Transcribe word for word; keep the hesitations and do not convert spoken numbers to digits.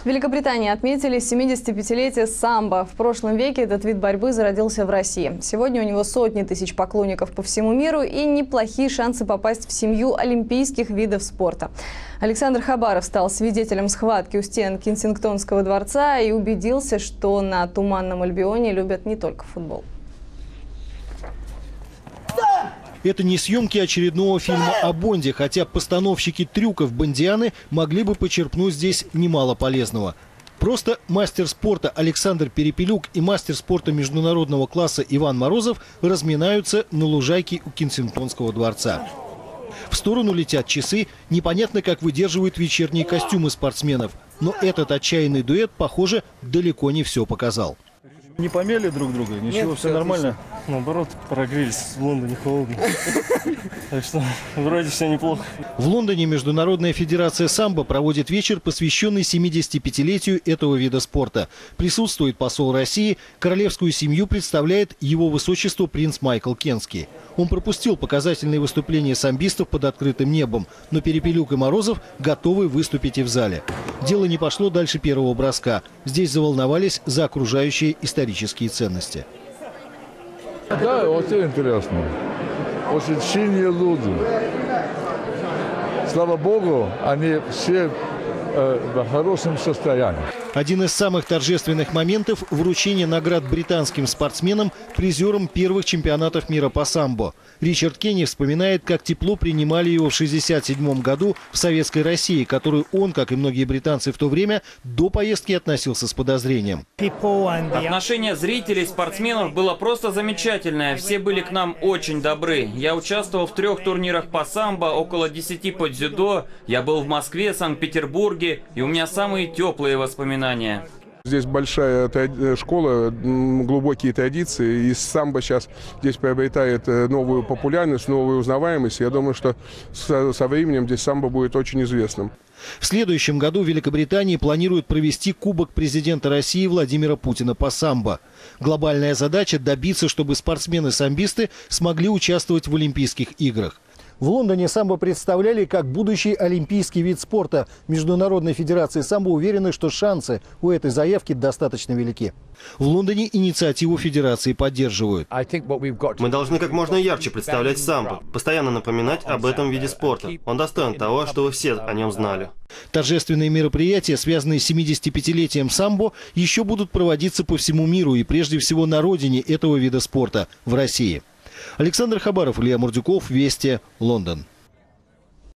В Великобритании отметили семидесятипятилетие самбо. В прошлом веке этот вид борьбы зародился в России. Сегодня у него сотни тысяч поклонников по всему миру и неплохие шансы попасть в семью олимпийских видов спорта. Александр Хабаров стал свидетелем схватки у стен Кенсингтонского дворца и убедился, что на Туманном Альбионе любят не только футбол. Это не съемки очередного фильма о Бонде, хотя постановщики трюков Бондианы могли бы почерпнуть здесь немало полезного. Просто мастер спорта Александр Перепелюк и мастер спорта международного класса Иван Морозов разминаются на лужайке у Кенсингтонского дворца. В сторону летят часы, непонятно, как выдерживают вечерние костюмы спортсменов. Но этот отчаянный дуэт, похоже, далеко не все показал. Не помели друг друга? Ничего, Нет, все нормально? Наоборот, прогрелись. В Лондоне холодно. Так что вроде все неплохо. В Лондоне Международная федерация самбо проводит вечер, посвященный семидесятипятилетию этого вида спорта. Присутствует посол России. Королевскую семью представляет его высочество принц Майкл Кенский. Он пропустил показательные выступления самбистов под открытым небом, но Перепелюк и Морозов готовы выступить и в зале. Дело не пошло дальше первого броска. Здесь заволновались за окружающие исторические ценности. Да, очень интересно. Очень сильные люди. Слава Богу, они все э, в хорошем состоянии. Один из самых торжественных моментов – вручение наград британским спортсменам, призерам первых чемпионатов мира по самбо. Ричард Кенни вспоминает, как тепло принимали его в шестьдесят седьмом году в Советской России, которую он, как и многие британцы в то время, до поездки относился с подозрением. Отношение зрителей и спортсменов было просто замечательное. Все были к нам очень добры. Я участвовал в трех турнирах по самбо, около десяти по дзюдо. Я был в Москве, Санкт-Петербурге, и у меня самые теплые воспоминания. Здесь большая школа, глубокие традиции, и самбо сейчас здесь приобретает новую популярность, новую узнаваемость. Я думаю, что со временем здесь самбо будет очень известным. В следующем году в Великобритании планируют провести Кубок президента России Владимира Путина по самбо. Глобальная задача – добиться, чтобы спортсмены-самбисты смогли участвовать в Олимпийских играх. В Лондоне самбо представляли как будущий олимпийский вид спорта. Международная федерация самбо уверена, что шансы у этой заявки достаточно велики. В Лондоне инициативу федерации поддерживают. Мы должны как можно ярче представлять самбо, постоянно напоминать об этом виде спорта. Он достоин того, чтобы все о нем знали. Торжественные мероприятия, связанные с семидесятипятилетием самбо, еще будут проводиться по всему миру и прежде всего на родине этого вида спорта – в России. Александр Хабаров, Илья Мурдюков, Вести, Лондон.